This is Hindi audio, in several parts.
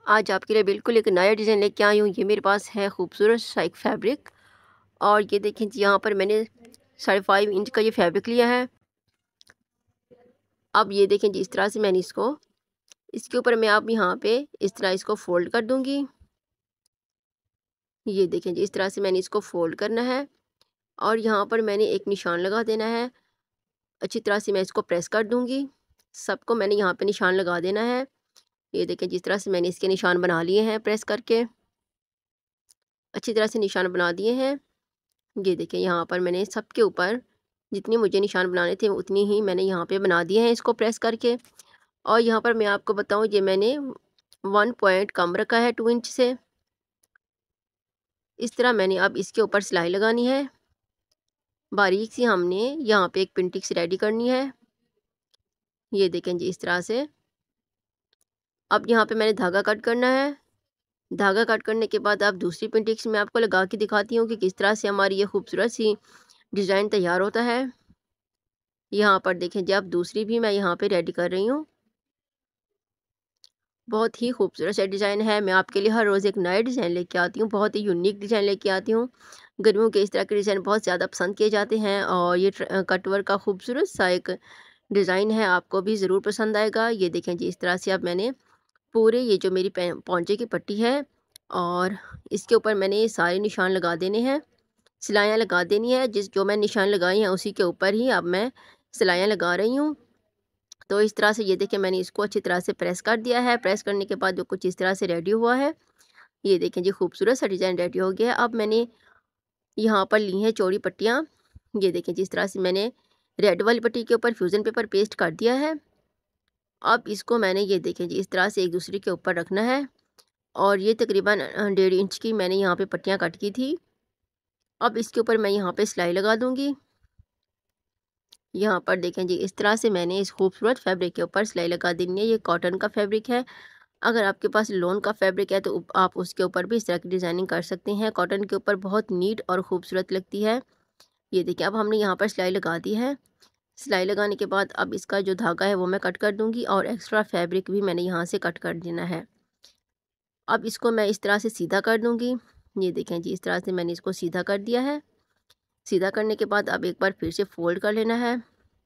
आज आपके लिए बिल्कुल एक नया डिज़ाइन लेके आई हूँ। ये मेरे पास है खूबसूरत सा एक फैब्रिक। और ये देखें जी, यहाँ पर मैंने 5.5 इंच का ये फैब्रिक लिया है। अब ये देखें जी, इस तरह से मैंने इसके ऊपर मैं अब यहाँ पे इस तरह इसको फोल्ड कर दूँगी। ये देखें जी, इस तरह से मैंने इसको फोल्ड करना है और यहाँ पर मैंने एक निशान लगा देना है। अच्छी तरह से मैं इसको प्रेस कर दूँगी। सबको मैंने यहाँ पे निशान लगा देना है। ये देखें, जिस तरह से मैंने इसके निशान बना लिए हैं प्रेस करके, अच्छी तरह से निशान बना दिए हैं। ये देखें, यहाँ पर मैंने सबके ऊपर जितने मुझे निशान बनाने थे उतनी ही मैंने यहाँ पे बना दिए हैं इसको प्रेस करके। और यहाँ पर मैं आपको बताऊँ, ये मैंने 1 पॉइंट कम रखा है 2 इंच से। इस तरह मैंने अब इसके ऊपर सिलाई लगानी है। बारीक सी हमने यहाँ पे एक पिंटिक्स रेडी करनी है। ये देखें जी, इस तरह से। अब यहाँ पे मैंने धागा कट करना है। धागा कट करने के बाद अब दूसरी पिंटिक्स मैं आपको लगा के दिखाती हूँ कि किस तरह से हमारी ये खूबसूरत सी डिज़ाइन तैयार होता है। यहाँ पर देखें जी, अब दूसरी भी मैं यहाँ पे रेडी कर रही हूँ। बहुत ही खूबसूरत सा डिज़ाइन है। मैं आपके लिए हर रोज़ एक नया डिज़ाइन लेके आती हूँ, बहुत ही यूनिक डिज़ाइन लेके आती हूँ। गर्मियों के इस तरह के डिज़ाइन बहुत ज़्यादा पसंद किए जाते हैं और ये कटवर्क का खूबसूरत सा एक डिज़ाइन है, आपको भी ज़रूर पसंद आएगा। ये देखें जी, इस तरह से अब मैंने पूरे ये जो मेरी पौंचे की पट्टी है और इसके ऊपर मैंने ये सारे निशान लगा देने हैं, सिलाइयाँ लगा देनी है। जो मैं निशान लगाई हैं उसी के ऊपर ही अब मैं सिलाइयाँ लगा रही हूँ। तो इस तरह से ये देखिए, मैंने इसको अच्छी तरह से प्रेस कर दिया है। प्रेस करने के बाद जो कुछ इस तरह से रेडी हुआ है। ये देखें जी, खूबसूरत सा डिज़ाइन रेडी हो गया है। अब मैंने यहाँ पर ली हैं चौड़ी पट्टियाँ। ये देखें जी, इस तरह से मैंने रेड वाली पट्टी के ऊपर फ्यूज़न पेपर पेस्ट कर दिया है। अब इसको मैंने, ये देखें जी, इस तरह से एक दूसरे के ऊपर रखना है। और ये तकरीबन 1.5 इंच की मैंने यहाँ पे पट्टियाँ कट की थी। अब इसके ऊपर मैं यहाँ पे सिलाई लगा दूँगी। यहाँ पर देखें जी, इस तरह से मैंने इस खूबसूरत फैब्रिक के ऊपर सिलाई लगा देनी है। ये कॉटन का फैब्रिक है। अगर आपके पास लोन का फैब्रिक है तो आप उसके ऊपर भी इस तरह की डिज़ाइनिंग कर सकते हैं। कॉटन के ऊपर बहुत नीट और खूबसूरत लगती है। ये देखिए, अब हमने यहाँ पर सिलाई लगा दी है। सिलाई लगाने के बाद अब इसका जो धागा है वो मैं कट कर दूँगी और एक्स्ट्रा फैब्रिक भी मैंने यहाँ से कट कर देना है। अब इसको मैं इस तरह से सीधा कर दूँगी। ये देखें जी, इस तरह से मैंने इसको सीधा कर दिया है। सीधा करने के बाद अब एक बार फिर से फ़ोल्ड कर लेना है।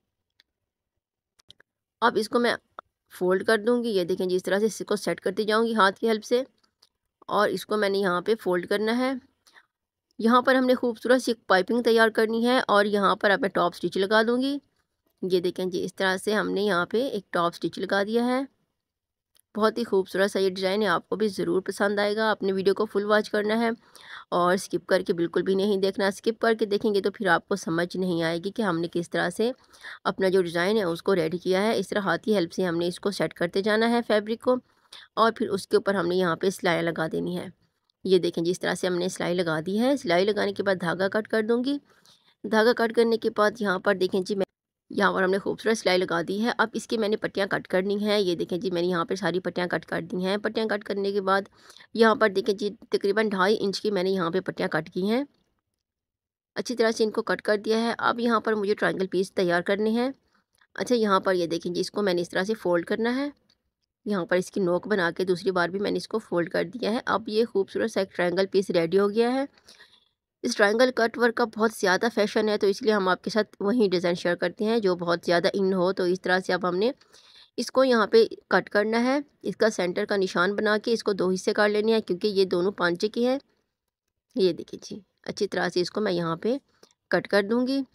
अब इसको मैं फ़ोल्ड कर दूँगी। ये देखें जी, इस तरह से इसको सेट करती जाऊँगी हाथ की हेल्प से और इसको मैंने यहाँ पे फ़ोल्ड करना है। यहाँ पर हमने खूबसूरत सी पाइपिंग तैयार करनी है और यहाँ पर अब मैं टॉप स्टिच लगा दूँगी। ये देखें जी, इस तरह से हमने यहाँ पे एक टॉप स्टिच लगा दिया है। बहुत ही खूबसूरत सा ये डिज़ाइन है, आपको भी ज़रूर पसंद आएगा। आपने वीडियो को फुल वॉच करना है और स्किप करके बिल्कुल भी नहीं देखना। स्किप करके देखेंगे तो फिर आपको समझ नहीं आएगी कि हमने किस तरह से अपना जो डिज़ाइन है उसको रेडी किया है। इस तरह हाथ की हेल्प से हमने इसको सेट करते जाना है फैब्रिक को और फिर उसके ऊपर हमने यहाँ पे सिलाई लगा देनी है। ये देखें, जिस तरह से हमने सिलाई लगा दी है। सिलाई लगाने के बाद धागा कट कर दूँगी। धागा कट करने के बाद यहाँ पर देखें जी, मैं यहाँ पर हमने खूबसूरत सिलाई लगा दी है। अब इसकी मैंने पट्टियाँ कट करनी है। ये देखें जी, मैंने यहाँ पर सारी पट्टियाँ कट कर दी हैं। पट्टियाँ कट करने के बाद यहाँ पर देखें जी, तकरीबन 2.5 इंच की मैंने यहाँ पे पट्टियाँ कट की हैं। अच्छी तरह से इनको कट कर दिया है। अब यहाँ पर मुझे ट्रायंगल पीस तैयार करने हैं। अच्छा, यहाँ पर ये देखें जी, इसको मैंने इस तरह से फ़ोल्ड करना है। यहाँ पर इसकी नोक बना के दूसरी बार भी मैंने इसको फ़ोल्ड कर दिया है। अब ये खूबसूरत सा एक ट्रायंगल पीस रेडी हो गया है। इस ट्रायंगल कट वर्क का बहुत ज़्यादा फैशन है, तो इसलिए हम आपके साथ वही डिज़ाइन शेयर करते हैं जो बहुत ज़्यादा इन हो। तो इस तरह से अब हमने इसको यहाँ पे कट करना है। इसका सेंटर का निशान बना के इसको 2 हिस्से कर लेने हैं, क्योंकि ये दोनों पांचे की हैं। ये देखिए जी, अच्छी तरह से इसको मैं यहाँ पे कट कर दूँगी।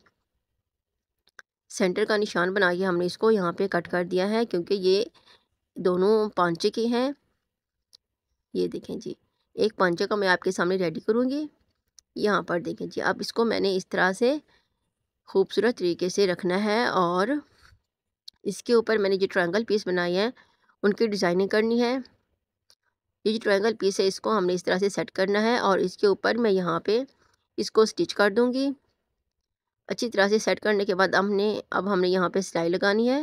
सेंटर का निशान बना के हमने इसको यहाँ पे कट कर दिया है, क्योंकि ये दोनों पांचे की हैं। ये देखें जी, एक पांचे का मैं आपके सामने रेडी करूँगी। यहाँ पर देखें जी, अब इसको मैंने इस तरह से खूबसूरत तरीके से रखना है और इसके ऊपर मैंने जो ट्रायंगल पीस बनाए हैं उनकी डिज़ाइनिंग करनी है। ये जो ट्रायंगल पीस है इसको हमने इस तरह से सेट करना है और इसके ऊपर मैं यहाँ पे इसको स्टिच कर दूँगी। अच्छी तरह से सेट करने के बाद अब हमने यहाँ पे सिलाई लगानी है।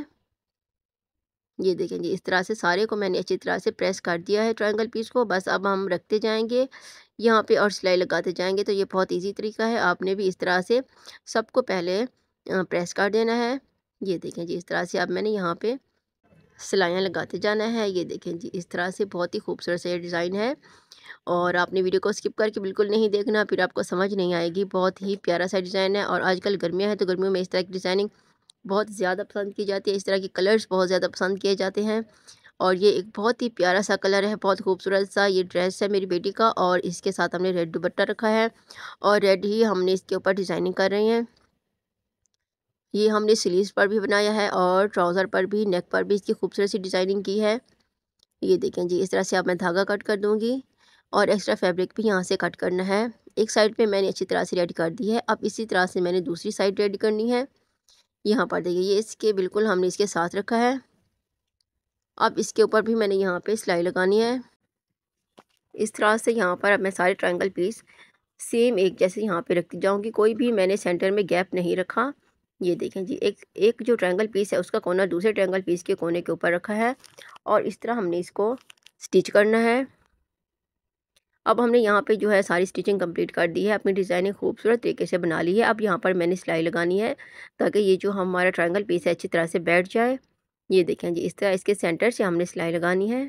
ये देखें जी, इस तरह से सारे को मैंने अच्छी तरह से प्रेस कर दिया है ट्रायंगल पीस को। बस अब हम रखते जाएंगे यहाँ पे और सिलाई लगाते जाएंगे। तो ये बहुत इजी तरीका है, आपने भी इस तरह से सबको पहले प्रेस कर देना है। ये देखें जी, इस तरह से अब मैंने यहाँ पे सिलाइयाँ लगाते जाना है। ये देखें जी, इस तरह से बहुत ही खूबसूरत सा ये डिज़ाइन है और आपने वीडियो को स्किप करके बिल्कुल नहीं देखना, फिर आपको समझ नहीं आएगी। बहुत ही प्यारा सा डिज़ाइन है और आजकल गर्मियाँ हैं तो गर्मियों में इस तरह की डिज़ाइनिंग बहुत ज़्यादा पसंद की जाती है। इस तरह के कलर्स बहुत ज़्यादा पसंद किए जाते हैं और ये एक बहुत ही प्यारा सा कलर है, बहुत खूबसूरत सा ये ड्रेस है मेरी बेटी का और इसके साथ हमने रेड दुपट्टा रखा है और रेड ही हमने इसके ऊपर डिज़ाइनिंग कर रहे हैं। ये हमने स्लीव्स पर भी बनाया है और ट्राउज़र पर भी, नेक पर भी इसकी खूबसूरत सी डिज़ाइनिंग की है। ये देखें जी, इस तरह से अब मैं धागा कट कर दूँगी और एक्स्ट्रा फैब्रिक भी यहाँ से कट करना है। एक साइड पे मैंने अच्छी तरह से रेडी कर दी है। अब इसी तरह से मैंने दूसरी साइड रेडी करनी है। यहाँ पर देखिए, ये इसके बिल्कुल हमने इसके साथ रखा है। अब इसके ऊपर भी मैंने यहाँ पे सिलाई लगानी है। इस तरह से यहाँ पर अब मैं सारे ट्रायंगल पीस सेम एक जैसे यहाँ पे रखती जाऊँगी, कोई भी मैंने सेंटर में गैप नहीं रखा। ये देखें जी, एक एक जो ट्रायंगल पीस है उसका कोना दूसरे ट्रायंगल पीस के कोने के ऊपर रखा है और इस तरह हमने इसको स्टिच करना है। अब हमने यहाँ पे जो है सारी स्टिचिंग कंप्लीट कर दी है, अपनी डिज़ाइनिंग खूबसूरत तरीके से बना ली है। अब यहाँ पर मैंने सिलाई लगानी है ताकि ये जो हमारा ट्रायंगल पीस है अच्छी तरह से बैठ जाए। ये देखें जी, इस तरह इसके सेंटर से हमने सिलाई लगानी है।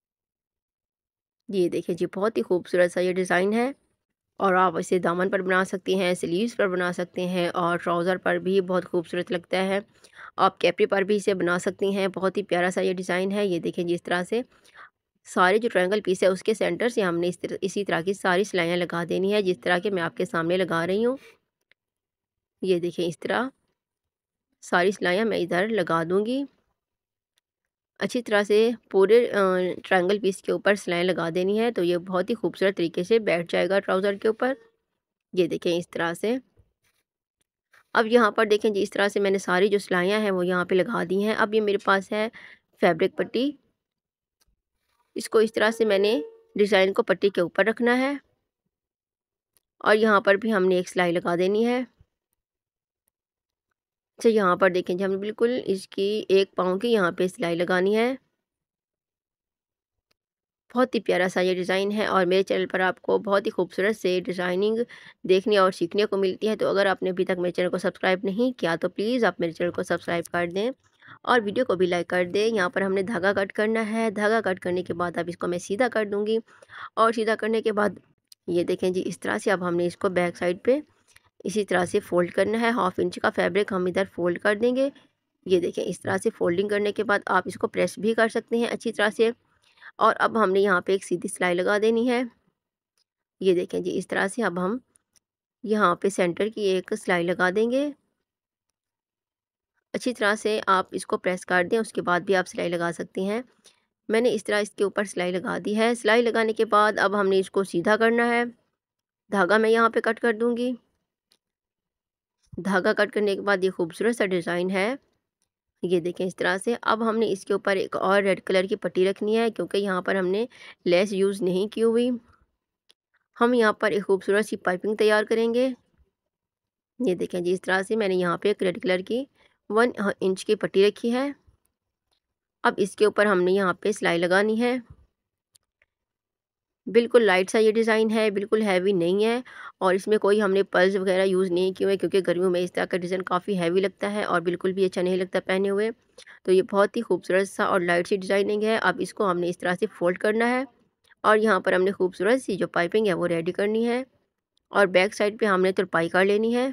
ये देखें जी, बहुत ही खूबसूरत सा ये डिज़ाइन है और आप इसे दामन पर बना सकती हैं, स्लीव्स पर बना सकते हैं और ट्राउज़र पर भी बहुत खूबसूरत लगता है। आप कैपरी पर भी इसे बना सकती हैं। बहुत ही प्यारा सा ये डिज़ाइन है। ये देखें जिस तरह से सारे जो ट्रायंगल पीस है उसके सेंटर से हमने इसी तरह की सारी सिलाइयाँ लगा देनी है, जिस तरह के मैं आपके सामने लगा रही हूँ। ये देखें, इस तरह सारी सिलाइयाँ मैं इधर लगा दूँगी। अच्छी तरह से पूरे ट्रायंगल पीस के ऊपर सिलाई लगा देनी है, तो ये बहुत ही खूबसूरत तरीके से बैठ जाएगा ट्राउज़र के ऊपर। ये देखें इस तरह से। अब यहाँ पर देखें जी, इस तरह से मैंने सारी जो सिलाइयाँ हैं वो यहाँ पे लगा दी हैं। अब ये मेरे पास है फैब्रिक पट्टी। इसको इस तरह से मैंने डिज़ाइन को पट्टी के ऊपर रखना है और यहाँ पर भी हमने एक सिलाई लगा देनी है। अच्छा, यहाँ पर देखें जी, हमें बिल्कुल इसकी एक पाँव की यहाँ पे सिलाई लगानी है। बहुत ही प्यारा सा ये डिज़ाइन है और मेरे चैनल पर आपको बहुत ही खूबसूरत से डिज़ाइनिंग देखने और सीखने को मिलती है। तो अगर आपने अभी तक मेरे चैनल को सब्सक्राइब नहीं किया तो प्लीज़ आप मेरे चैनल को सब्सक्राइब कर दें और वीडियो को भी लाइक कर दें। यहाँ पर हमने धागा कट करना है। धागा कट करने के बाद अब इसको मैं सीधा कर दूँगी और सीधा करने के बाद ये देखें जी, इस तरह से अब हमने इसको बैक साइड पे इसी तरह से फ़ोल्ड करना है। 1/2 इंच का फैब्रिक हम इधर फ़ोल्ड कर देंगे। ये देखें, इस तरह से फ़ोल्डिंग करने के बाद आप इसको प्रेस भी कर सकते हैं अच्छी तरह से और अब हमने यहाँ पे एक सीधी सिलाई लगा देनी है। ये देखें जी, इस तरह से अब हम यहाँ पे सेंटर की एक सिलाई लगा देंगे। अच्छी तरह से आप इसको प्रेस कर दें, उसके बाद भी आप सिलाई लगा सकती हैं। मैंने इस तरह इसके ऊपर सिलाई लगा दी है। सिलाई लगाने के बाद अब हमने इसको सीधा करना है। धागा मैं यहाँ पे कट कर दूँगी। धागा कट करने के बाद ये खूबसूरत सा डिज़ाइन है। ये देखें इस तरह से। अब हमने इसके ऊपर एक और रेड कलर की पट्टी रखनी है क्योंकि यहाँ पर हमने लेस यूज़ नहीं की हुई। हम यहाँ पर एक खूबसूरत सी पाइपिंग तैयार करेंगे। ये देखें जी, इस तरह से मैंने यहाँ पे एक रेड कलर की 1 इंच की पट्टी रखी है। अब इसके ऊपर हमने यहाँ पे सिलाई लगानी है। बिल्कुल लाइट सा ये डिज़ाइन है, बिल्कुल हैवी नहीं है और इसमें कोई हमने पर्ल्स वगैरह यूज़ नहीं किए हुए क्योंकि गर्मियों में इस तरह का डिज़ाइन काफ़ी हैवी लगता है और बिल्कुल भी अच्छा नहीं लगता पहने हुए। तो ये बहुत ही खूबसूरत सा और लाइट सी डिज़ाइनिंग है। अब इसको हमने इस तरह से फ़ोल्ड करना है और यहाँ पर हमने खूबसूरत सी जो पाइपिंग है वो रेडी करनी है और बैक साइड पे हमने तुरपाई कर लेनी है।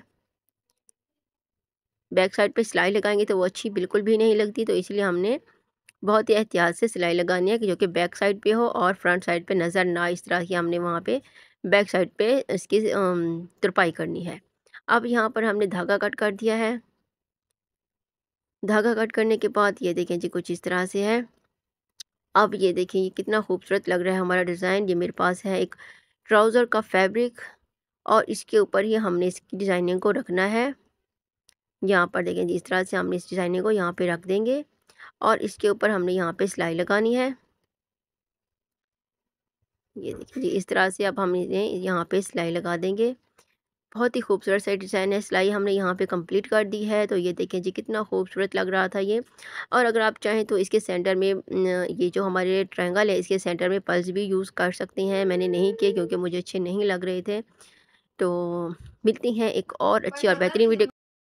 बैक साइड पे सिलाई लगाएंगे तो वो अच्छी बिल्कुल भी नहीं लगती, तो इसलिए हमने बहुत ही एहतियात से सिलाई लगानी है कि जो कि बैक साइड पे हो और फ्रंट साइड पे नज़र ना, इस तरह की हमने वहाँ पे बैक साइड पे इसकी तुरपाई करनी है। अब यहाँ पर हमने धागा कट कर दिया है। धागा कट करने के बाद ये देखें जी, कुछ इस तरह से है। अब ये देखें, ये कितना खूबसूरत लग रहा है हमारा डिज़ाइन। ये मेरे पास है एक ट्राउज़र का फैब्रिक और इसके ऊपर ही हमने इसकी डिज़ाइनिंग को रखना है। यहाँ पर देखें जी, इस तरह से हमने इस डिज़ाइनिंग को यहाँ पे रख देंगे और इसके ऊपर हमने यहाँ पे सिलाई लगानी है। ये देखिए जी, इस तरह से अब हम इन्हें यहाँ पे सिलाई लगा देंगे। बहुत ही खूबसूरत सा डिज़ाइन है। सिलाई हमने यहाँ पे कंप्लीट कर दी है। तो ये देखें जी, कितना खूबसूरत लग रहा था ये। और अगर आप चाहें तो इसके सेंटर में ये जो हमारे ट्रायंगल है इसके सेंटर में पर्ल्स भी यूज़ कर सकती हैं। मैंने नहीं किए क्योंकि मुझे अच्छे नहीं लग रहे थे। तो मिलती हैं एक और अच्छी और बेहतरीन वीडियो